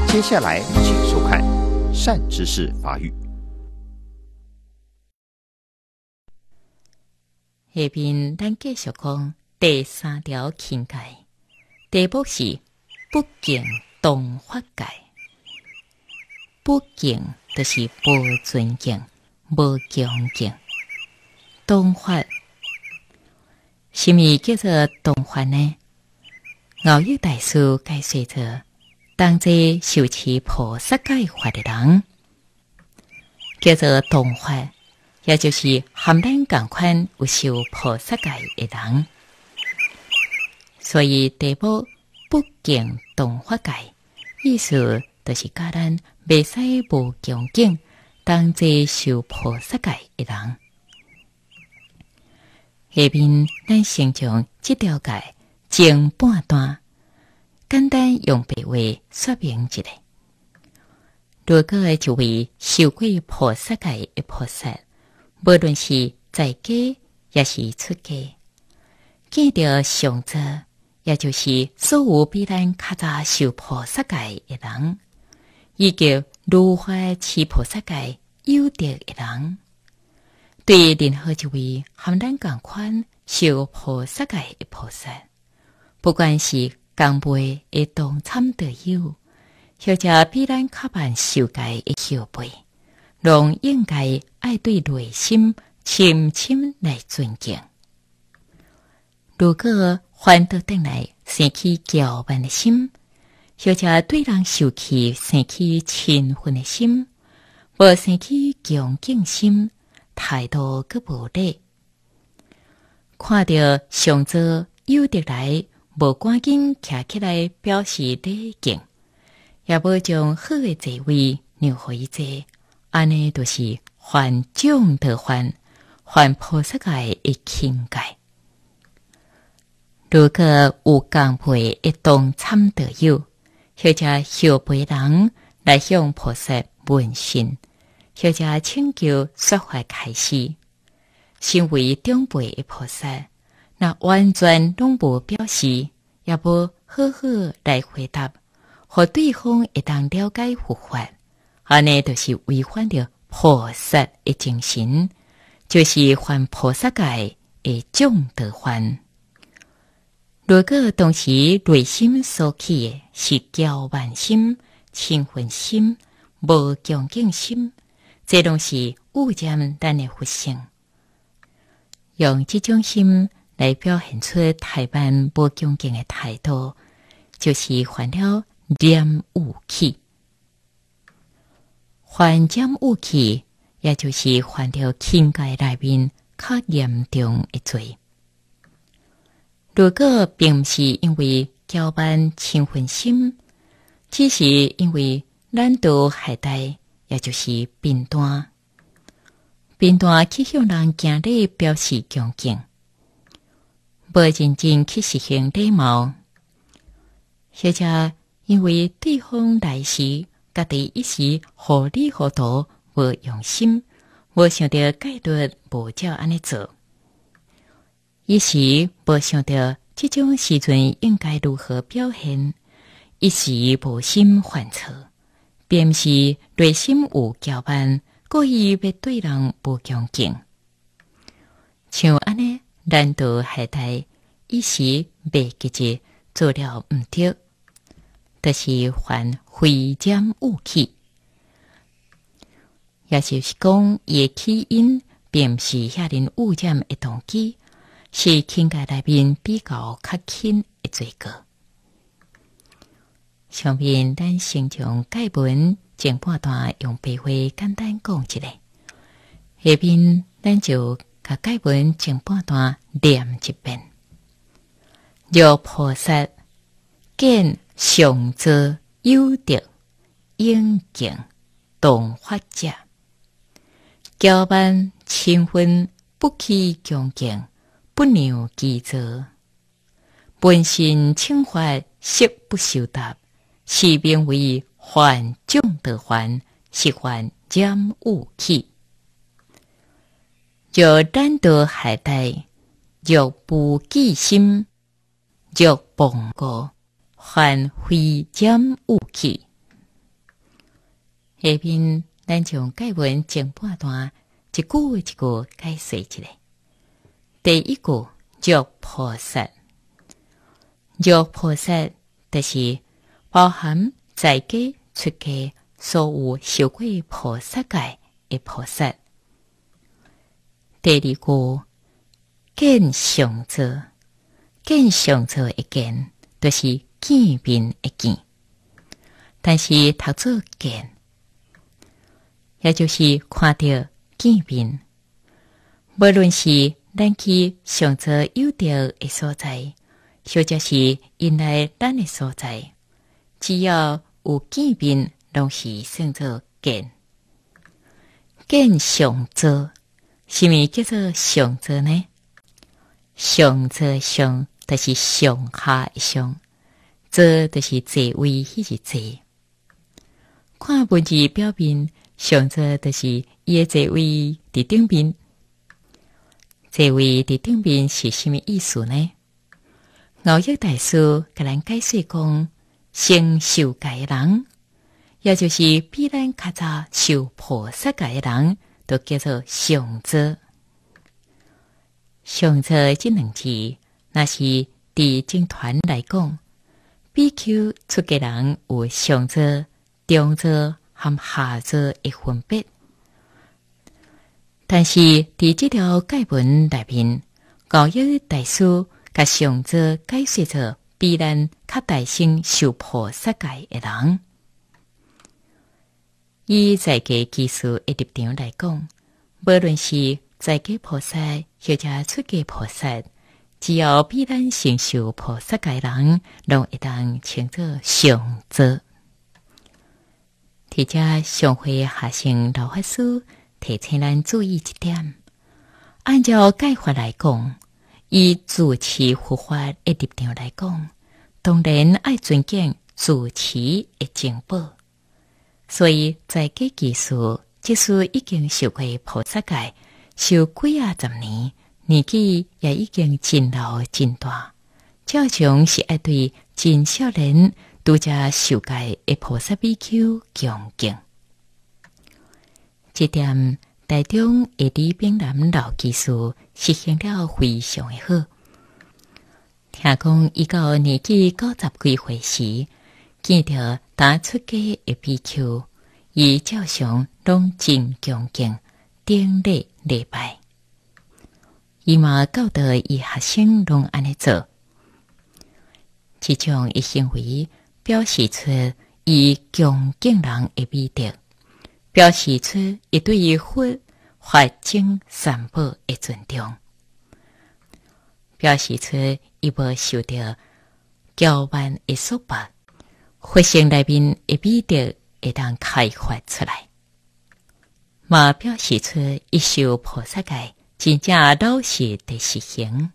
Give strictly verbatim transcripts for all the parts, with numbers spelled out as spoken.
接下来请收看善知识法语。 下面咱继续讲第三条境界，题目是不敬同法界。不敬就是无尊敬、无恭敬。同法，什么叫做同法呢？熬益大师解释着，当这受持菩萨戒法的人，叫做同法，也就是含咱同款有受菩萨戒的人。所以题目不敬同法界，意思就是教咱袂使无恭敬，当这受菩萨戒的人。下面咱先将这条戒前半段简单用白话说明一下。如果一位受过菩萨戒的菩萨，无论是在家也是出家，见到上座，也就是所有比咱较早受菩萨戒的人，以及如法持菩萨戒有德的人，对任何一位含咱同款受菩萨戒的菩萨，不管是同辈的同参道友，或者比咱较慢受戒的后辈，拢应该爱对内心深深来尊敬。如果反倒转来生起骄慢的心，或者对人受气生起嗔恨的心，无生起恭敬心，态度阁无礼，看到上座有得来，无赶紧徛起来表示礼敬，也无将好的座位让互伊坐，安尼就是犯众得犯，犯菩萨戒的轻戒。如果有同辈的同参道友，或者后辈人来向菩萨问讯，或者请求说法开示，身为长辈的菩萨，那完全拢无表示，也无好好来回答，互对方会当了解佛法，安尼就是违反了菩萨的精神，就是犯菩萨戒的重德犯。如果当时内心所起的是骄慢心、嗔恨心、无恭敬心，这拢是污染咱的佛性。用这种心来表现出太慢无恭敬的态度，就是犯了染污气。犯染污气，也就是犯了轻戒内面较严重的罪。如果并不是因为骄慢嗔恨心，只是因为懒惰懈怠，也就是贫惰，贫惰去向人行礼表示恭敬，无认真去实行礼貌，或者因为对方来时，家己一时糊里糊涂，无用心，无想到戒律无照安尼做。一时无想到这种时阵应该如何表现，一时无心犯错，便是内心有骄慢，故意要对人不恭敬。像安尼懒惰懈怠，一时袂记住做了毋对，就是犯非染污气。也就是讲，伊的起因并不是遐人污染的动机，是轻戒内面比较较轻的罪过。上面咱先将戒文前半段用白话简单讲一下，下面咱就甲戒文前半段念一遍。若菩萨见上座有德，应敬同法者，骄慢嗔恨不起恭敬，不让其座，本心轻法悉不受答，是名为犯众德犯，是犯染污气。若懒惰懈怠，若不记心，若忘过，犯非染污气。 下面咱将解文前半段一句一句解说一下。第一句欲菩萨，欲菩萨就是包含在家出家所有受过菩萨戒的菩萨。第二句见上座，见上座的见，就是见面的见，但是读作见，也就是看到见面。无论是咱去上座有着的所在，或者是因来咱的所在，只要有见面，拢是算作见。见上座，什么叫做上座呢？上座上就是上下的上，座就是座位迄个座。看文字表面，上座就是伊的座位伫顶面。座位伫顶面是什么意思呢？熬益大师甲咱解释讲，成受戒的人，也就是比咱较早受菩萨戒的人，都叫做上座。上座这两字，那是伫经团来讲，比丘出家人有上座、中座和下座的分别。但是伫这条解文内面，熬益大师甲上座解释做比咱较大声受菩萨戒的人。以在家居士的立场来讲，无论是在家菩萨或者出家菩萨，只要比咱承受菩萨戒的人，拢会当称作上座。伫遮上会下生老法师提醒咱注意一点，按照戒法来讲，以住持护法的立场来讲，当然爱尊敬住持的正宝。所以在家居士，即使已经受过菩萨戒，受几啊十年，年纪也已经真老真大，照常是爱对真少年拄则受戒的菩萨比丘恭敬。这点台中的李炳南老居士实行了非常的好。听讲伊到年纪九十几岁时，见到打出家的比丘，伊照常拢真恭敬，顶礼礼拜。伊嘛教导伊学生拢安尼做。这种的行为表示出伊恭敬人的美德，表示出伊对于佛、法、经三宝的尊重，表示出伊无受到骄慢的束缚，佛性内面的美德会当开发出来，嘛表示出伊受菩萨戒真正老实的实行。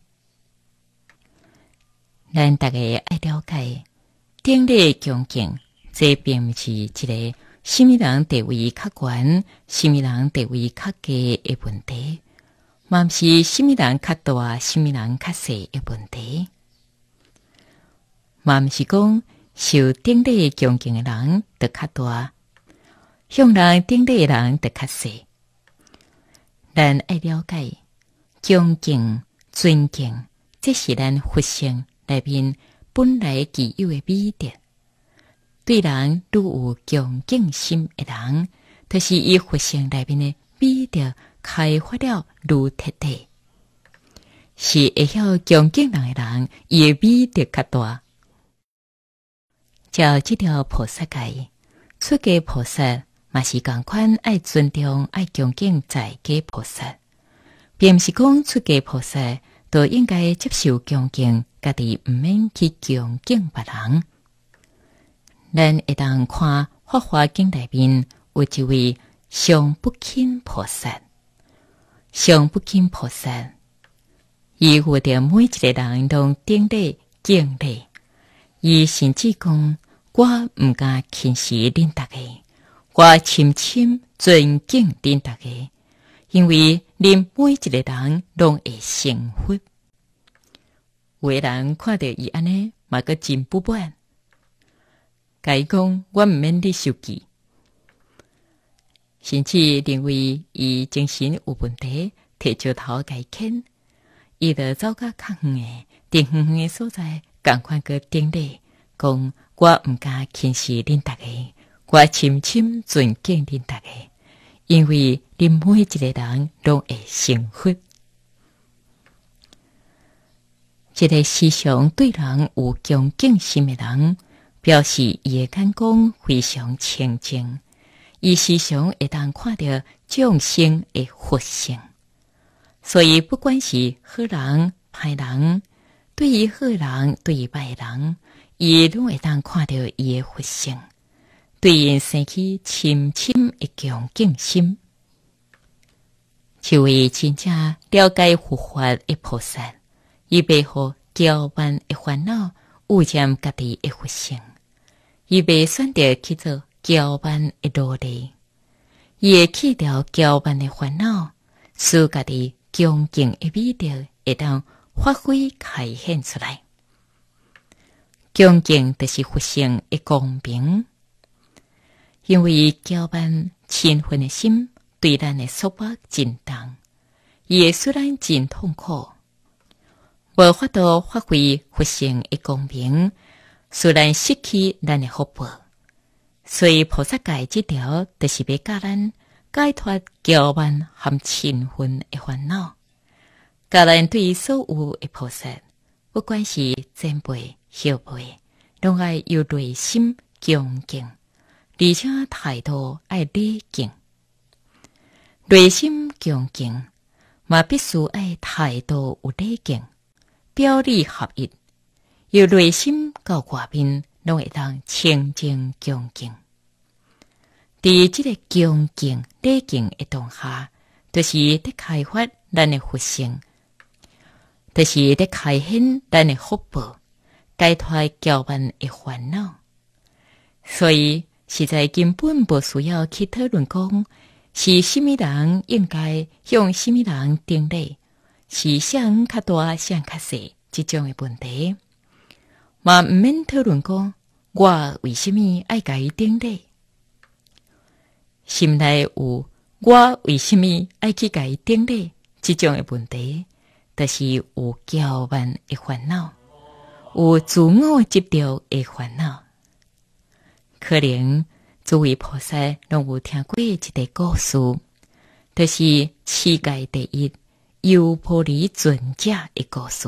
咱大家爱了解，顶礼恭敬，这并不是一个什么人地位较悬，什么人地位较低的问题，嘛不是什么人较大，什么人较小的问题，嘛不是讲受顶礼恭敬的人就较大，向人顶礼的人就较小。咱爱了解，恭敬、尊敬，这是咱佛性内面本来具有的美德。对人愈有恭敬心的人，就是以佛性内面的美德开发了愈彻底。是会晓恭敬人的人，伊的美德较大。照这条菩萨戒，出家菩萨嘛是同款爱尊重、爱恭敬在家菩萨，并不是讲出家菩萨都应该接受恭敬，家己毋免去恭敬别人。咱会当看《法华经》内面有一位上不轻菩萨，上不轻菩萨，伊有着每一个人拢顶礼敬礼，伊甚至讲：我毋敢轻视恁大家，我深深尊敬恁大家，因为恁每一个人拢会成佛。有的人看到伊安尼，嘛阁真不满。甲伊讲，我毋免你受记。 甚至认为伊精神有问题，摕石头甲牵，伊就走到较远诶、顶远远诶所在，赶快去顶礼，讲我毋敢轻视恁逐个，我深深尊敬恁逐个，因为恁每一个人拢会成佛。一个时常对人有恭敬心的人，表示伊的眼光非常清净，伊时常会当看到众生的佛性。所以不管是好人歹人，对于好人对于歹人，伊拢会当看到伊的佛性，对因生起深深的恭敬心。这位真正了解佛法的菩萨，伊袂互骄慢的烦恼污染家己的佛性，伊袂选择去做骄慢的奴隶，伊会去掉骄慢的烦恼，使家己恭敬的美德会当发挥开显出来。恭敬就是佛性的光明，因为骄慢嗔恨的心对咱的束缚真重，伊会使咱真痛苦，无法度发挥佛性的光明，使咱失去咱的福报。所以菩萨戒这条，就是要教咱解脱骄慢和嗔恨的烦恼，教咱对所有的菩萨，不管是前辈后辈，拢爱有内心恭敬，而且态度爱礼敬。内心恭敬，嘛必须爱态度有礼敬，表里合一，由内心到外面，拢会当清净恭敬。在这个恭敬礼敬的当下，就是在开发咱的佛性，就是在开显咱的福报，解脱骄慢的烦恼。所以实在根本不需要去讨论讲是什么人应该向什么人顶礼，是谁较大谁较小这种的问题，嘛毋免讨论讲我为什么爱甲伊顶礼。心内有我为什么爱去甲伊顶礼这种的问题，就是有骄慢的烦恼，有自我执着的烦恼。可能诸位菩萨拢有听过一个故事，就是世界第一优婆离尊者的故事。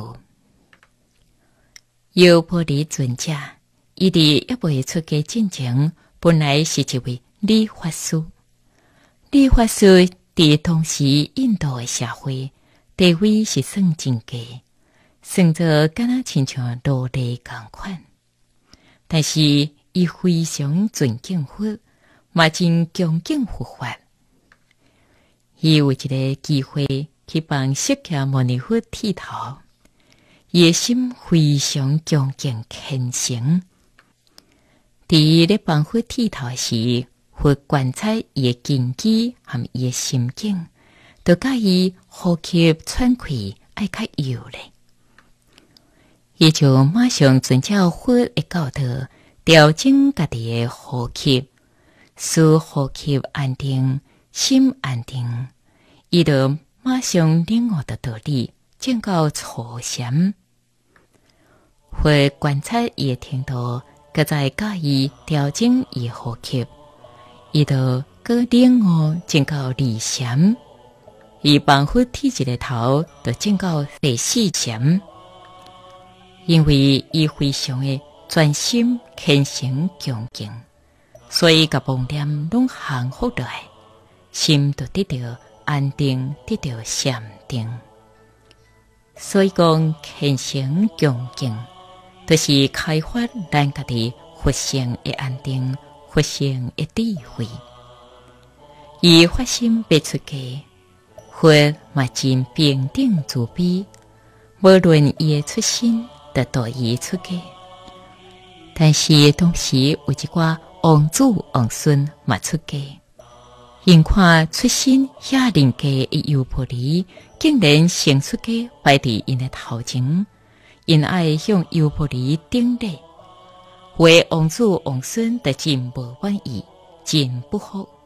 优婆离尊者，伊伫还未出家之前，本来是一位理发师。理发师伫当时印度的社会地位是算真低，算作敢若亲像奴隶共款。但是伊非常尊敬佛，嘛真恭敬佛法。伊有一个机会去帮释迦牟尼佛剃头，伊的心非常恭敬虔诚。伫咧帮佛剃头时，佛观察伊的根基和伊的心境，就甲伊呼吸喘气爱较悠咧。伊就马上遵照佛的教导，调整家己的呼吸，使呼吸安定，心安定。伊就马上领悟的道理，证到初禅。佛观察伊的程度，搁再教伊调整伊的呼吸。伊就搁领悟证到二禅，伊帮佛剃一个头，就证到第四禅。因为伊非常的专心虔诚恭敬，所以甲妄念拢降伏落来，心就得到安定，得到禅定。所以讲虔诚恭敬，就是开发咱家己佛性的安定，佛性的智慧。伊发心要出家，佛嘛真平等自悲，无论伊的出身，就带伊出家。但是同时有一寡王子王孙嘛出家，因看出身遐人家的优婆离，竟然先出家摆伫因的头前，因爱向优婆离顶礼。为王子王孙的真无满意，真不服，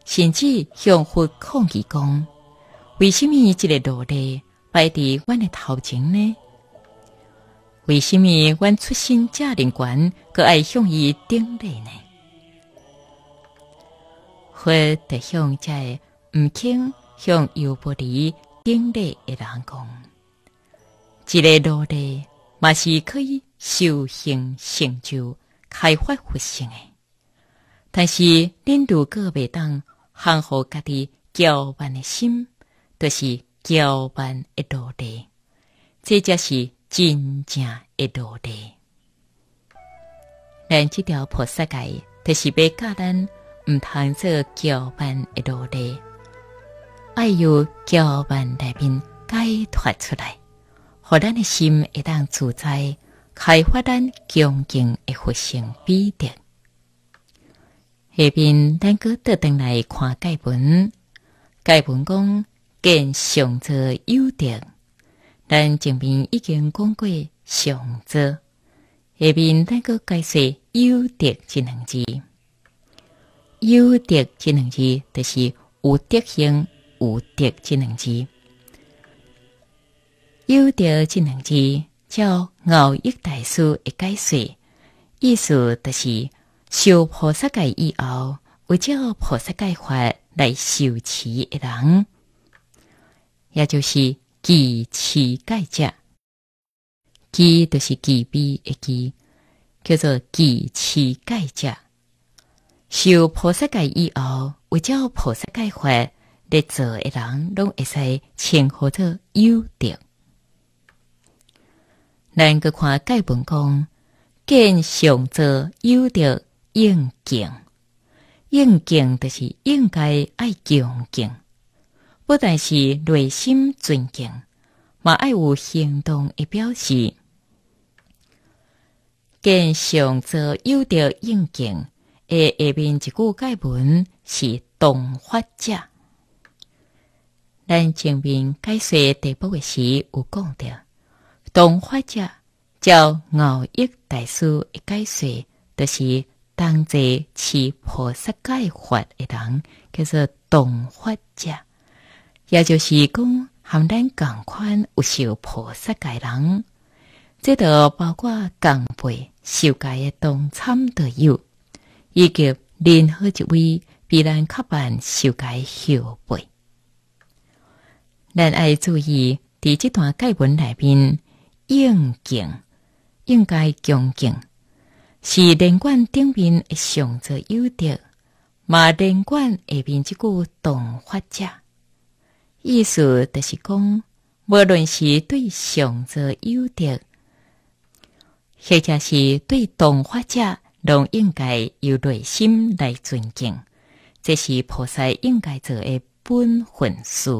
甚至向佛抗议讲：为什么这个罗勒摆伫阮的头前呢？为什么阮出身遮灵权，阁爱向伊顶礼呢？佛就向这个毋肯向优婆离顶礼的人讲：一个罗勒嘛是可以修行成就、开发佛性的，但是恁如果袂当降服家己骄慢的心，就是骄慢的罗勒，这才是真正的罗勒。咱这条菩萨戒，就是要教咱毋通做骄慢的罗勒，爱由骄慢内面解脱出来，互咱的心会当自在，开发咱恭敬的佛性美德。下边咱搁倒转来看戒文，戒文讲见上座有德，咱前面已经讲过上座，下边咱搁解释有德这两字。有德这两字，就是有德行、有德这两字。有德这两字，照熬益大师的解释，意思就是修菩萨戒以后，为照菩萨戒法来受持的人，也就是具持戒者。具就是具备的具，叫做具持戒者。修菩萨戒以后，为照菩萨戒法来做的人，拢会使称呼做有德。咱搁看戒文讲，见上座有德应敬，应敬就是应该爱恭敬，不但是内心尊敬，嘛爱有行动的表示。见上座有德应敬的下面一句戒文是同发者。咱前面解说第八个时有讲到，同发者照熬益大师的解说，就是同齐持菩萨戒法的人，叫做同发者，也就是讲和咱同款有受菩萨戒人，这就包括同辈受戒的同参都有，以及任何一位比咱较慢受戒后辈。咱爱注意，伫这段戒文内面，应敬应该恭敬，是连贯顶面的上座有德，嘛连贯下面这句同发者，意思就是讲，无论是对上座有德，或者是对同发者，拢应该由内心来尊敬，这是菩萨应该做的本分事。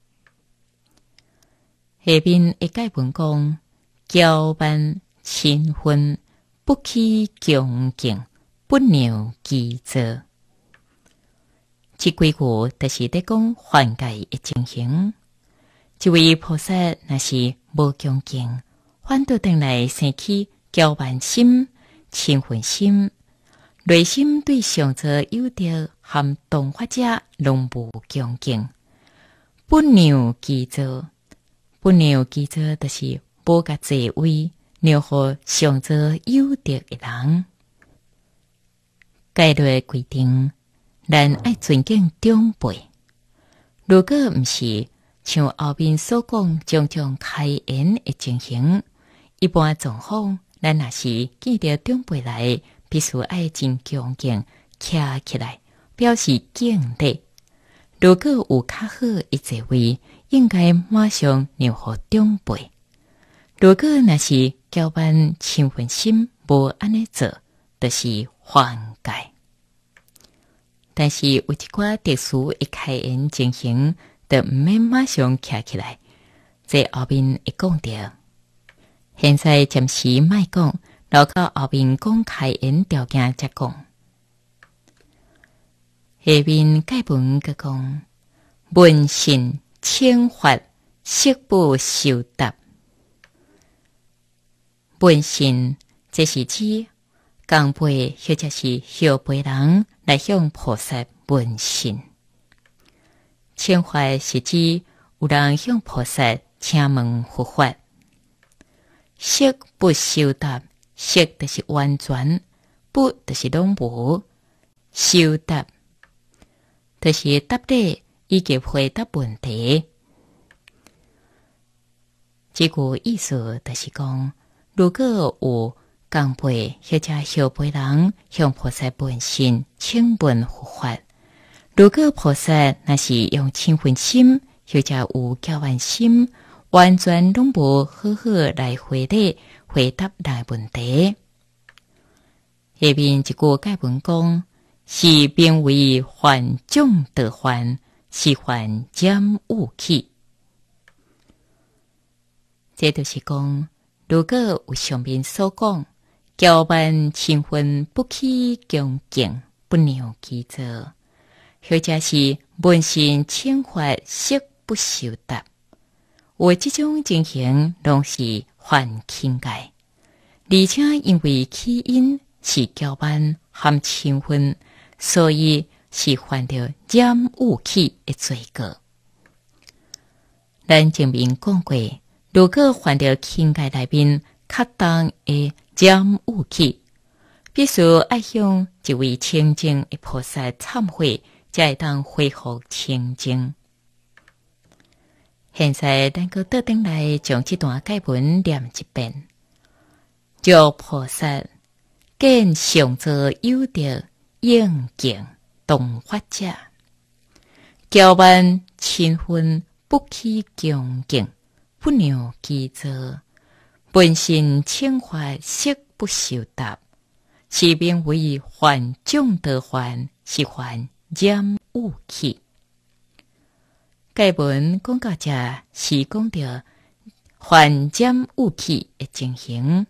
下面的戒文讲，骄慢亲昏，不起恭敬，不让记责。这几句就是在讲犯戒的情形。一位菩萨若是无恭敬，反倒等来生起骄慢心、亲昏心，内心对上座有德和同发者拢无恭敬，不让记责。不让记责，就是无甲座位让予上座有德的人。戒律规定，咱爱尊敬长辈。如果毋是像后面所讲种种开言的情形，一般状况，咱若是见到长辈来，必须爱真恭敬，徛起来表示敬礼。如果有较好的座位，应该马上让予长辈。如果若是骄慢亲昏心无安尼做，就是犯戒。但是有一寡特殊的开言情形，就毋免马上徛起来，这后面会讲到。现在暂时莫讲，留到后面讲开言条件才讲。下面戒文佮讲，闻信请法，悉不受答。闻信，这是指同辈或者是后辈人来向菩萨闻信。 请法是指有人向菩萨请问佛法，色不修答，色就是完全，不就是拢无，修答就是答题以及回答问题。这句意思就是讲，如果有同辈或者后辈人向菩萨本身请问佛法，如果菩萨那是用清净心或者有教完心，完全拢无好好来回答回答来问题。下面一句解文讲，是变为幻众得幻，是幻占物起。这就是讲，如果有上面所讲，教办清分不起恭敬，不良其作，或者是问心请法色不修答，有这种情形拢是犯轻界，而且因为起因是教办含清分，所以是犯着染污气的罪过。咱前面讲过，如果犯着轻界内面恰当的染污气，必须爱向一位清净的菩萨忏悔，才会当恢复清净。现在咱个倒转来将这段解文念一遍。若菩萨见上座有德应敬动发者，教万亲分不起恭敬，不良其作，本心清法色不修答，是名为幻众得幻，是幻染污气。解文讲到这，是讲到幻染污气的情形。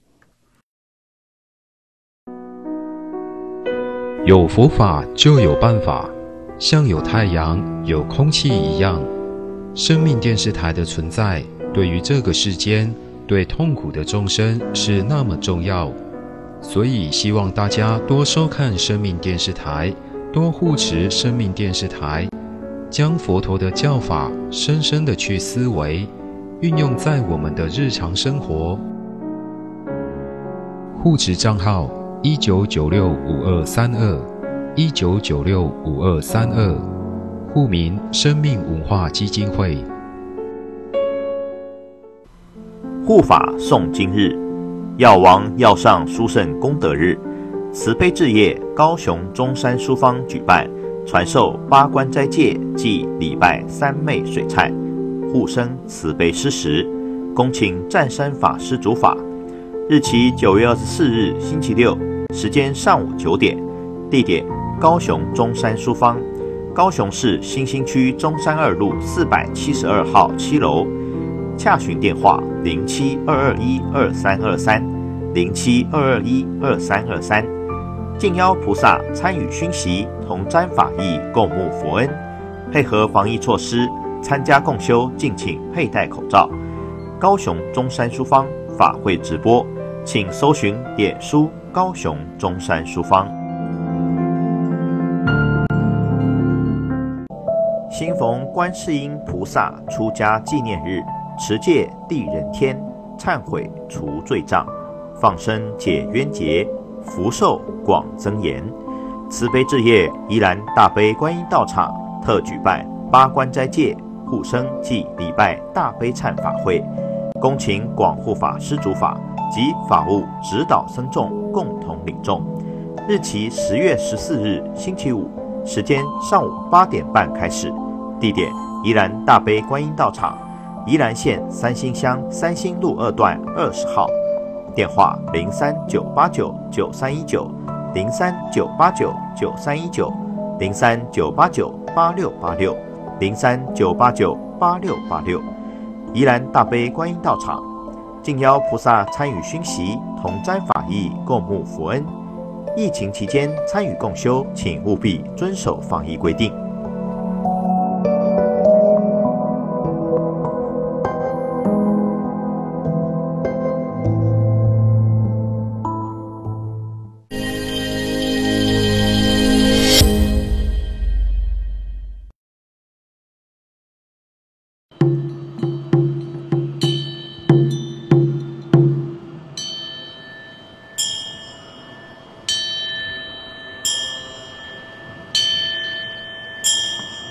有佛法就有办法，像有太阳、有空气一样。生命电视台的存在，对于这个世间、对痛苦的众生是那么重要，所以希望大家多收看生命电视台，多护持生命电视台，将佛陀的教法深深的去思维，运用在我们的日常生活。护持账号一九九六五二三二一九九六五二三二，户名生命文化基金会。 护法诵经日，药王药上殊胜功德日，慈悲置业高雄中山书坊举办传授八关斋戒暨礼拜三昧水忏护生慈悲施食，恭请湛山法师主法。日期九月二十四日星期六，时间上午九点，地点高雄中山书坊，高雄市新兴区中山二路四百七十二号七楼。洽询电话零七二二一二三二三零七二二一二三二三。敬邀菩萨参与熏习，同沾法益，共沐佛恩。配合防疫措施，参加共修敬请佩戴口罩。高雄中山书坊法会直播，请搜寻脸书高雄中山书坊。新逢观世音菩萨出家纪念日，持戒地人天，忏悔除罪障，放生解冤结，福寿广增延。慈悲置业宜兰大悲观音道场特举办八关斋戒护生暨礼拜大悲忏法会，恭请广护法施主法及法务指导僧众共同领众。日期十月十四日星期五，时间上午八点半开始，地点宜兰大悲观音道场，宜兰县三星乡三星路二段二十号。电话零三九八九九三一九零三九八九九三一九零三九八九八六八六零三九八九八六八六。宜兰大悲观音道场，敬邀菩萨参与熏习，同沾法益，共沐佛恩。疫情期间参与共修，请务必遵守防疫规定。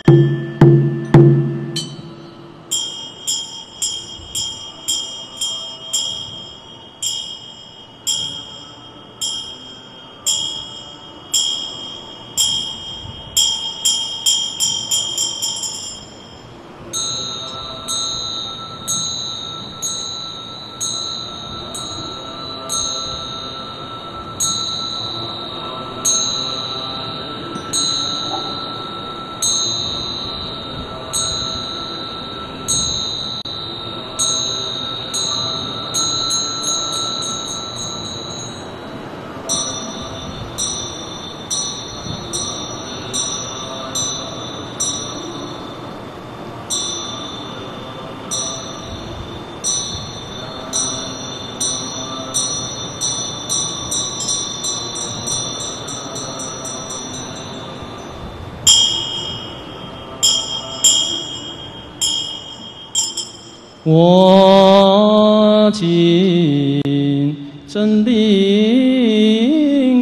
我今真灵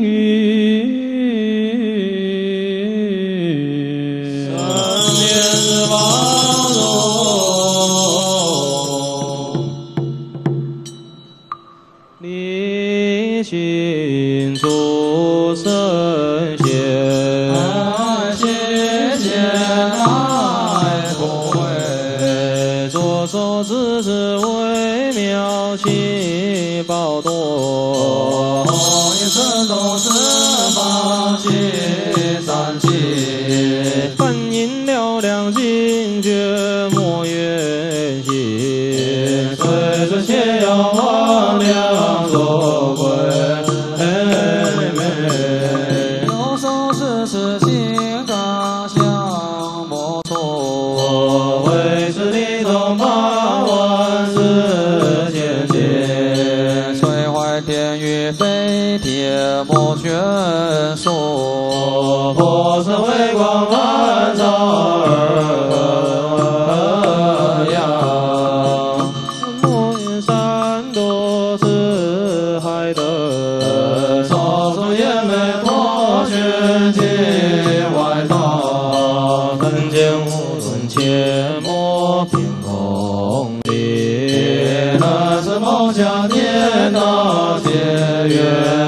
于三年之包容，立心诸圣贤，谢谢来不为左手之之微妙其宝多，一生都是法器三气，梵音嘹亮精绝莫远行，随着切要望两座归美，右手是是心感相莫错，为是你懂八万世间界，垂怀天与飞天莫悬说，破色微光万照而扬，莫言山多是海的，草中烟眉破雪界外道，人间无论切莫凭空理，那是梦想颠倒皆远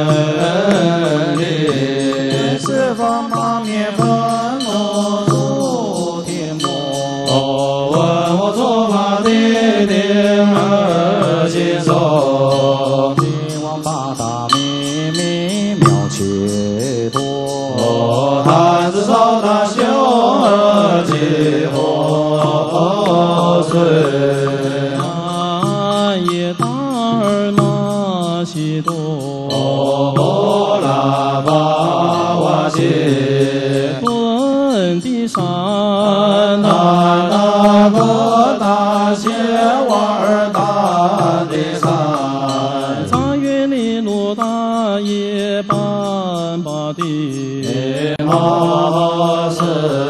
离，四方八面分莫入天魔，问我做法地定而心受，金王八大秘密妙切多，坛子烧大修而激火水，暗夜大尔玛西多，波拉巴瓦西，顿地山，南那个大仙瓦尔大地山，藏月里罗大耶班巴地，马是。